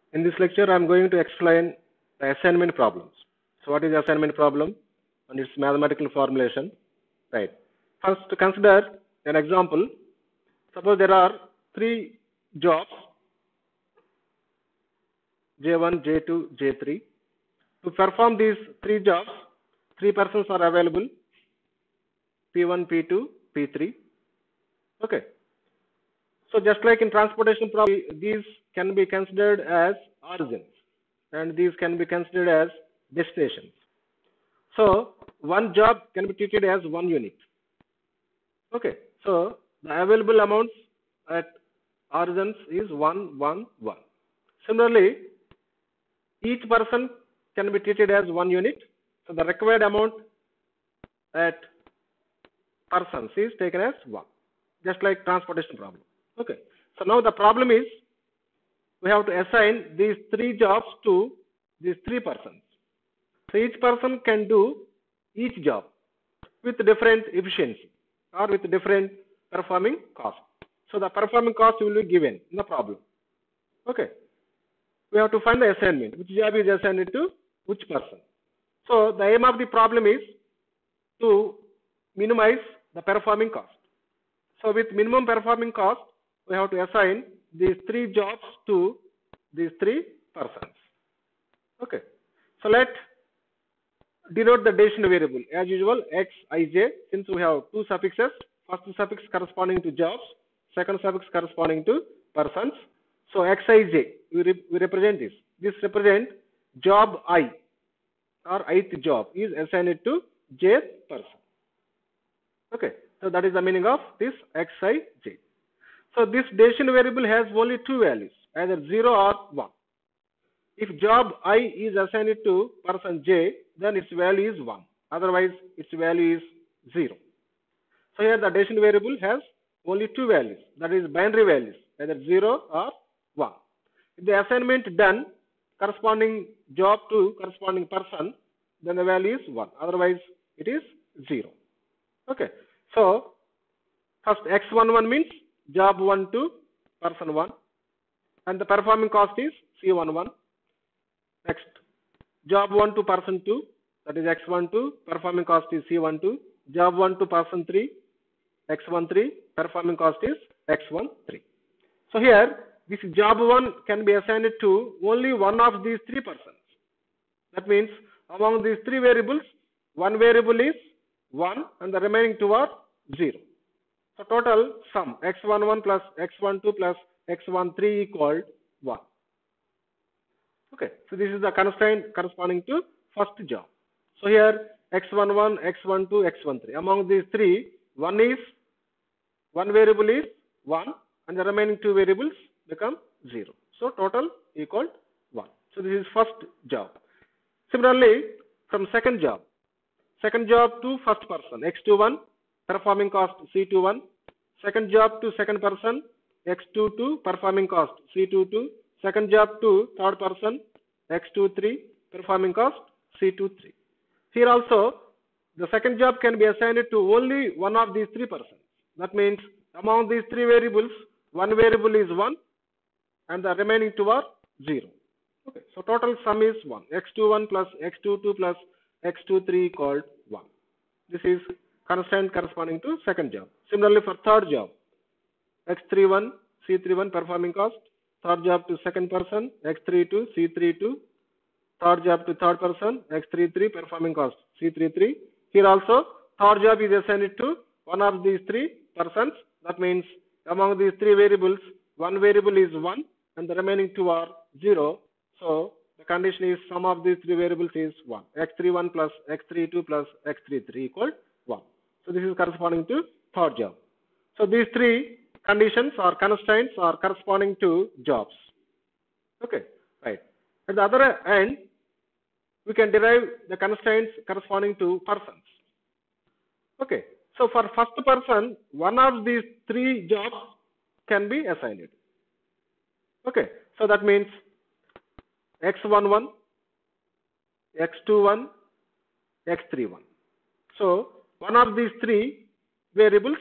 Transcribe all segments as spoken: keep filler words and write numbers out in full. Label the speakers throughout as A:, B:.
A: In this lecture, I am going to explain the assignment problems. So, what is the assignment problem and its mathematical formulation? Right. First, consider an example. Suppose there are three jobs, J one, J two, J three. To perform these three jobs, three persons are available: P one, P two, P three. Okay. So, just like in transportation problem, these can be considered as origins and these can be considered as destinations. So, one job can be treated as one unit. Okay. So, the available amounts at origins is one, one, one. Similarly, each person can be treated as one unit. So, the required amount at persons is taken as one, just like transportation problem. Okay. So, now the problem is we have to assign these three jobs to these three persons. So, each person can do each job with different efficiency or with different performing cost. So, the performing cost will be given in the problem. Okay. We have to find the assignment. Which job is assigned to which person. So, the aim of the problem is to minimize the performing cost. So, with minimum performing cost, we have to assign these three jobs to these three persons. Okay. So, let denote the decision variable as usual xij, since we have two suffixes. First suffix corresponding to jobs, second suffix corresponding to persons. So, xij, we, re we represent this. This represent job I or ith job is assigned to jth person. Okay. So, that is the meaning of this xij. So, this decision variable has only two values, either zero or one. If job I is assigned to person j, then its value is one. Otherwise, its value is zero. So, here the decision variable has only two values, that is binary values, either zero or one. If the assignment done corresponding job to corresponding person, then the value is one. Otherwise, it is zero. Okay. So, first x eleven means job one to person one, and the performing cost is C eleven. Next, job one to person two, that is x twelve, performing cost is C twelve. Job one to person three, x thirteen, performing cost is x thirteen. So, here this job one can be assigned to only one of these three persons. That means among these three variables, one variable is one and the remaining two are zero. So, total sum x eleven plus x twelve plus x thirteen equal one. Okay. So, this is the constraint corresponding to first job. So, here x eleven, x twelve, x thirteen. Among these three, one is one variable is one and the remaining two variables become zero. So, total equal one. So, this is first job. Similarly, from second job, second job to first person x twenty-one, performing cost C twenty-one. Second job to second person x twenty-two, performing cost C twenty-two. Second job to third person x twenty-three, performing cost C twenty-three. Here also the second job can be assigned to only one of these three persons. That means among these three variables, one variable is one and the remaining two are zero. Okay. So, total sum is one. x twenty-one plus x twenty-two plus x twenty-three equal one. This is constraint corresponding to second job. Similarly, for third job, x thirty-one, C thirty-one, performing cost. Third job to second person, x thirty-two, C thirty-two. Third job to third person, x thirty-three, performing cost, C thirty-three. Here also, third job is assigned to one of these three persons. That means among these three variables, one variable is one and the remaining two are zero. So, the condition is sum of these three variables is one. x thirty-one plus x thirty-two plus x thirty-three equal one. So, this is corresponding to third job. So, these three conditions or constraints are corresponding to jobs. Okay, right. At the other end, we can derive the constraints corresponding to persons. Okay. So, for first person, one of these three jobs can be assigned. Okay. So, that means x eleven, x twenty-one, x thirty-one. So, one of these three variables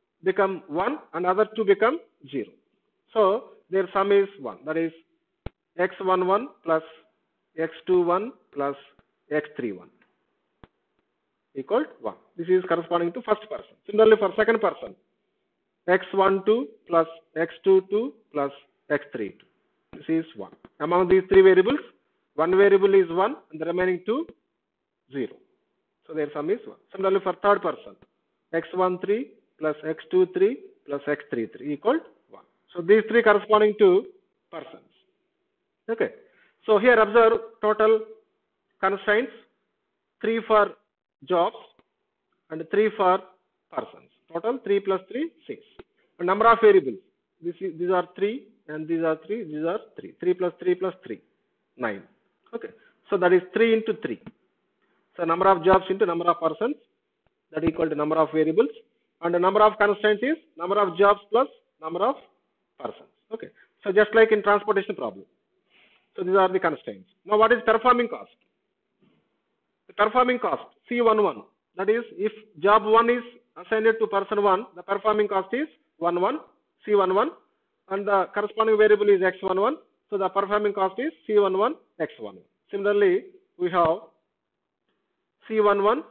A: become one and other two become zero. So, their sum is one. That is x one one plus x two one plus x three one equal to one. This is corresponding to first person. Similarly, for second person, x one two plus x two two plus x three two. This is one. Among these three variables, one variable is one and the remaining two, zero. So their sum is one. Similarly, for third person, x one three plus x two three plus x three three equal to one. So these three corresponding to persons. Okay. So here observe total constraints, three for jobs and three for persons. Total three plus three, six. And number of variables. This is, these are three and these are three, these are three. three plus three plus three, nine. Okay. So that is three into three. So number of jobs into number of persons, that equal to number of variables. And the number of constraints is number of jobs plus number of persons. Okay. So just like in transportation problem. So these are the constraints. Now what is performing cost? The performing cost, C one one. That is, if job one is assigned to person one, the performing cost is one one, C one one, and the corresponding variable is x one one. So the performing cost is C one one, x one one. Similarly, we have C one one,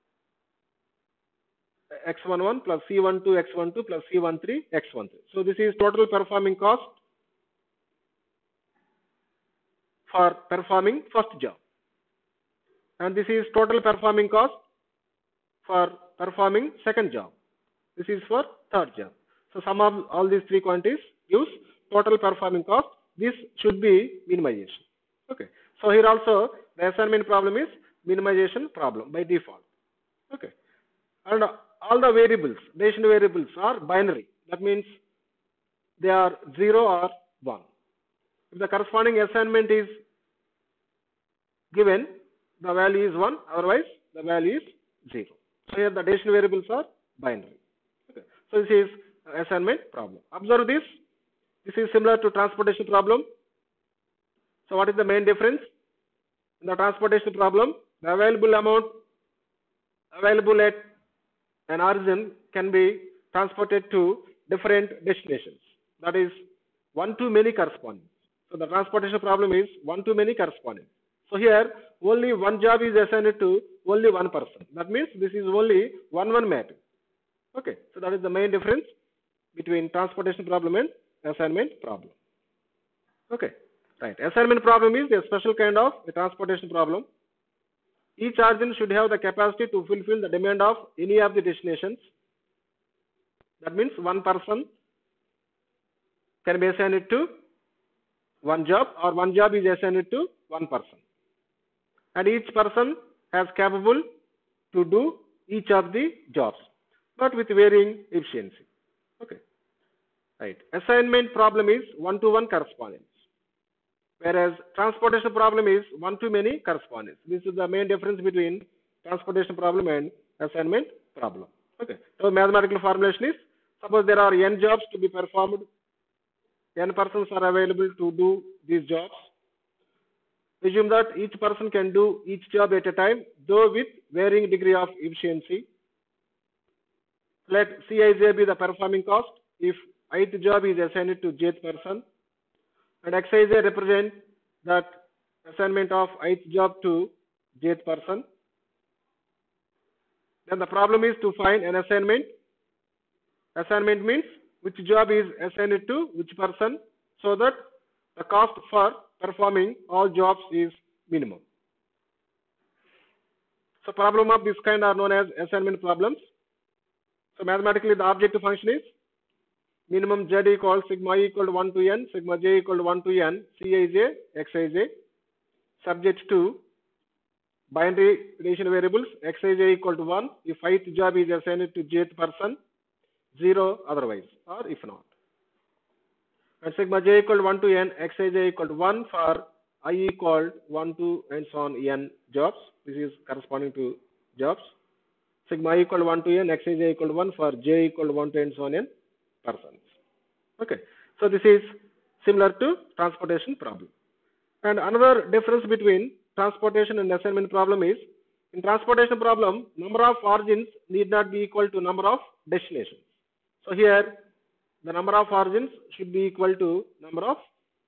A: x one one plus C one two, x one two plus C one three, x one three. So this is total performing cost for performing first job. And this is total performing cost for performing second job. This is for third job. So sum of all these three quantities gives total performing cost. This should be minimization. Okay. So here also the assignment problem is minimization problem by default. Okay. And all the variables, decision variables are binary. That means they are zero or one. If the corresponding assignment is given, the value is one, otherwise the value is zero. So here the decision variables are binary. Okay. So this is assignment problem. Observe this. This is similar to transportation problem. So what is the main difference? In the transportation problem, the available amount available at an origin can be transported to different destinations. That is one to many correspondence. So the transportation problem is one to many correspondence. So here only one job is assigned to only one person. That means this is only one one mapping. Okay. So that is the main difference between transportation problem and assignment problem. Okay. Right. Assignment problem is a special kind of a transportation problem. Each origin should have the capacity to fulfill the demand of any of the destinations. That means one person can be assigned to one job, or one job is assigned to one person. And each person has capable to do each of the jobs, but with varying efficiency. Okay. Right. Assignment problem is one to one correspondence, whereas transportation problem is one to many correspondence. This is the main difference between transportation problem and assignment problem. Okay. So mathematical formulation is, suppose there are n jobs to be performed, n persons are available to do these jobs. Assume that each person can do each job at a time, though with varying degree of efficiency. Let Cij be the performing cost if ith job is assigned to jth person, and Xij represent that assignment of ith job to jth person. Then the problem is to find an assignment. Assignment means which job is assigned to which person, so that the cost for performing all jobs is minimum. So problem of this kind are known as assignment problems. So mathematically the objective function is minimum z equals sigma I equal to one to n, sigma j equal to one to n, Cij, Xij, subject to binary decision variables, Xij equal to one if ith job is assigned to jth person, zero otherwise, or if not. And sigma j equal to one to n, Xij equal to one for I equal one to and so on n jobs. This is corresponding to jobs. Sigma I equal to one to n, Xij equal to one for j equal to one to and so on n persons. Okay. So this is similar to transportation problem. And another difference between transportation and assignment problem is, in transportation problem, number of origins need not be equal to number of destinations. So here the number of origins should be equal to number of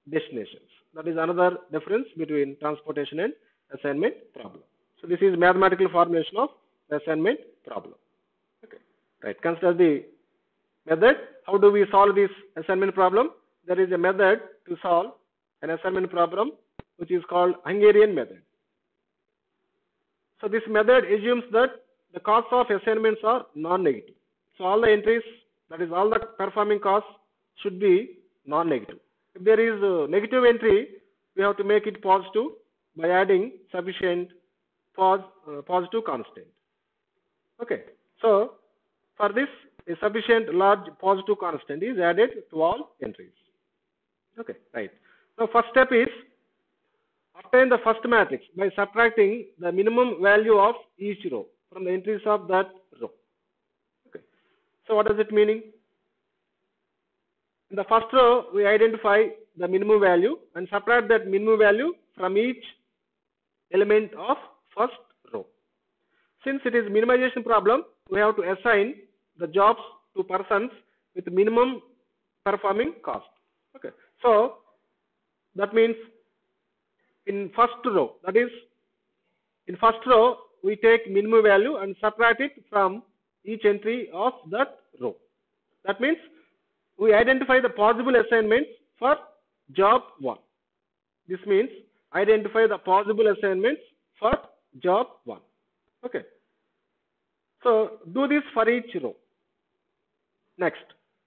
A: destinations. That is another difference between transportation and assignment problem. So this is mathematical formulation of assignment problem. Okay, right. Consider the method. How do we solve this assignment problem? There is a method to solve an assignment problem which is called Hungarian method. So this method assumes that the costs of assignments are non-negative. So all the entries, that is all the performing costs, should be non-negative. If there is a negative entry, we have to make it positive by adding sufficient pos uh, positive constant. Okay. So for this, a sufficient large positive constant is added to all entries. Okay, right. Now first step is obtain the first matrix by subtracting the minimum value of each row from the entries of that row. Okay. So what does it mean? In the first row, we identify the minimum value and subtract that minimum value from each element of first row. Since it is minimization problem, we have to assign the jobs to persons with minimum performing cost. Okay. So that means in first row, that is in first row, we take minimum value and subtract it from each entry of that row. That means we identify the possible assignments for job one. This means identify the possible assignments for job one. Okay. So do this for each row. Next.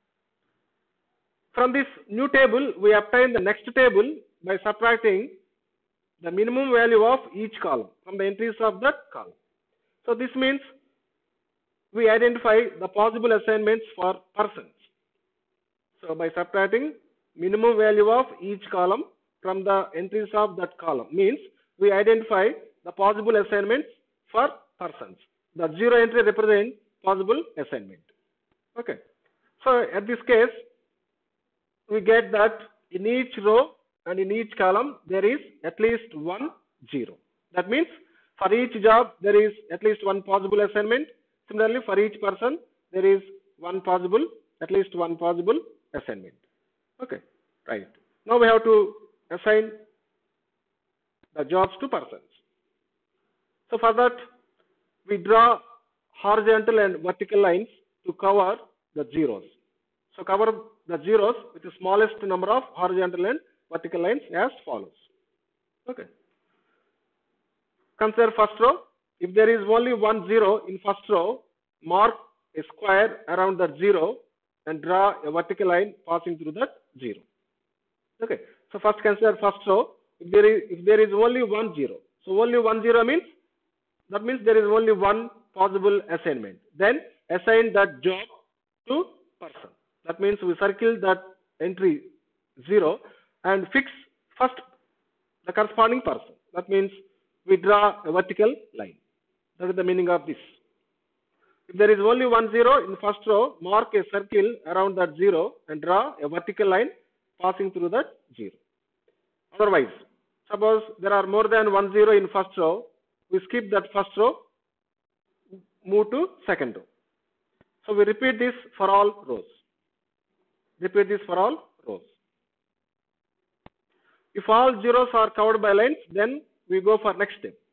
A: From this new table, we obtain the next table by subtracting the minimum value of each column from the entries of that column. So this means we identify the possible assignments for persons. So by subtracting minimum value of each column from the entries of that column means we identify the possible assignments for persons. The zero entry represents possible assignment. Okay. So at this case, we get that in each row and in each column there is at least one zero. That means for each job there is at least one possible assignment. Similarly, for each person there is one possible, at least one possible assignment. Okay, right. Now we have to assign the jobs to persons. So for that, we draw horizontal and vertical lines to cover the zeros. So cover the zeros with the smallest number of horizontal and vertical lines as follows. Okay. Consider first row. If there is only one zero in first row, mark a square around that zero and draw a vertical line passing through that zero. Okay. So first consider first row. If there is if there is only one zero, so only one zero means that means there is only one possible assignment. Then assign that job to person. That means we circle that entry zero and fix first the corresponding person. That means we draw a vertical line. That is the meaning of this. If there is only one zero in first row, mark a circle around that zero and draw a vertical line passing through that zero. Otherwise, suppose there are more than one zero in first row, we skip that first row, move to second row. So we repeat this for all rows. Repeat this for all rows. If all zeros are covered by lines, then we go for next step.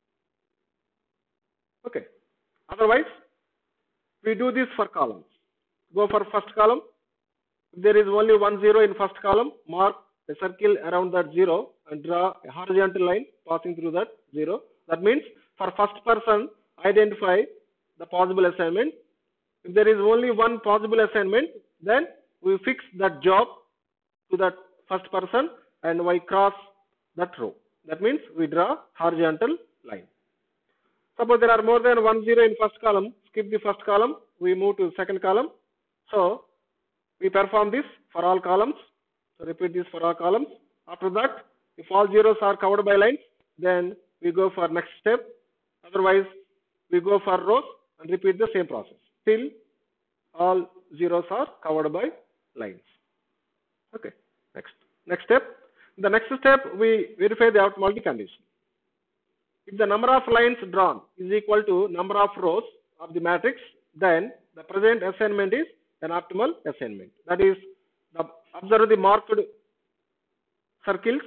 A: Okay. Otherwise, we do this for columns. Go for first column. If there is only one zero in first column, mark a circle around that zero and draw a horizontal line passing through that zero. That means for first person, identify the possible assignment. If there is only one possible assignment, then we fix that job to that first person and we cross that row. That means we draw horizontal line. Suppose there are more than one zero in first column, skip the first column, we move to second column. So we perform this for all columns. So repeat this for all columns. After that, if all zeros are covered by lines, then we go for next step. Otherwise, we go for rows and repeat the same process till all zeros are covered by lines. Okay. Next. Next step. In the next step, we verify the optimality condition. If the number of lines drawn is equal to number of rows of the matrix, then the present assignment is an optimal assignment. That is, the, observe the marked circles,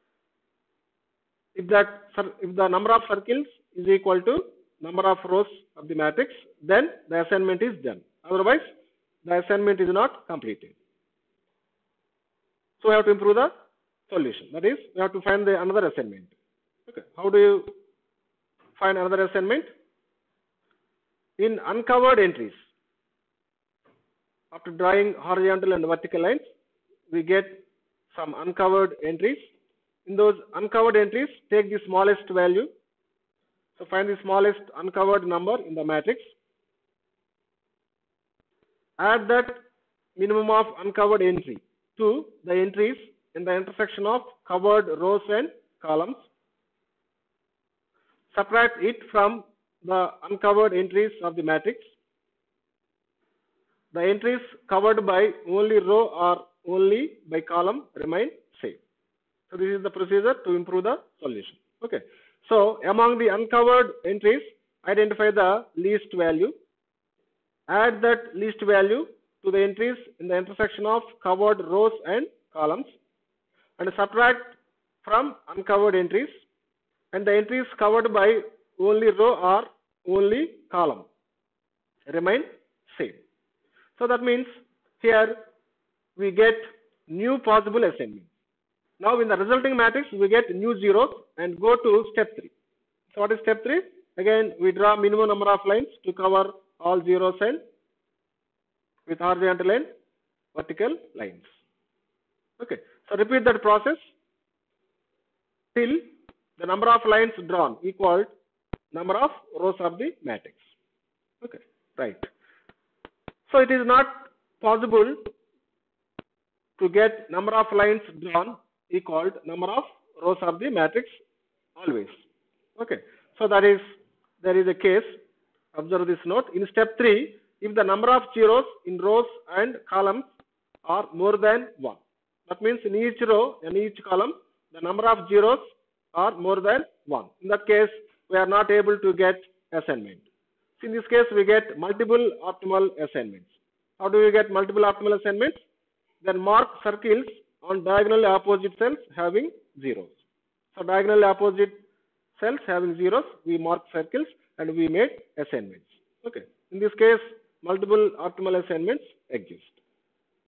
A: if that if the number of circles is equal to number of rows of the matrix, then the assignment is done. Otherwise, the assignment is not completed. So we have to improve the solution. That is, we have to find the another assignment. Okay. How do you find another assignment? In uncovered entries, after drawing horizontal and vertical lines, we get some uncovered entries. In those uncovered entries, take the smallest value. So find the smallest uncovered number in the matrix. Add that minimum of uncovered entry to the entries in the intersection of covered rows and columns. Subtract it from the uncovered entries of the matrix. The entries covered by only row or only by column remain same. So this is the procedure to improve the solution. Okay. So among the uncovered entries, identify the least value. Add that least value to the entries in the intersection of covered rows and columns, and subtract from uncovered entries, and the entries covered by only row or only column remain same. So that means here we get new possible assignment. Now in the resulting matrix we get new zeros and go to step three. So what is step three? Again we draw minimum number of lines to cover all zeros and with horizontal and vertical lines. Okay. So repeat that process till the number of lines drawn equal number of rows of the matrix. Okay. Right. So it is not possible to get number of lines drawn equal number of rows of the matrix always. Okay. So that is there is a case. Observe this note. In step three, if the number of zeros in rows and columns are more than one, that means in each row and each column the number of zeros are more than one. In that case, we are not able to get assignment. So in this case, we get multiple optimal assignments. How do we get multiple optimal assignments? Then mark circles on diagonally opposite cells having zeros. So diagonally opposite cells having zeros, we mark circles and we made assignments. Okay. In this case, multiple optimal assignments exist.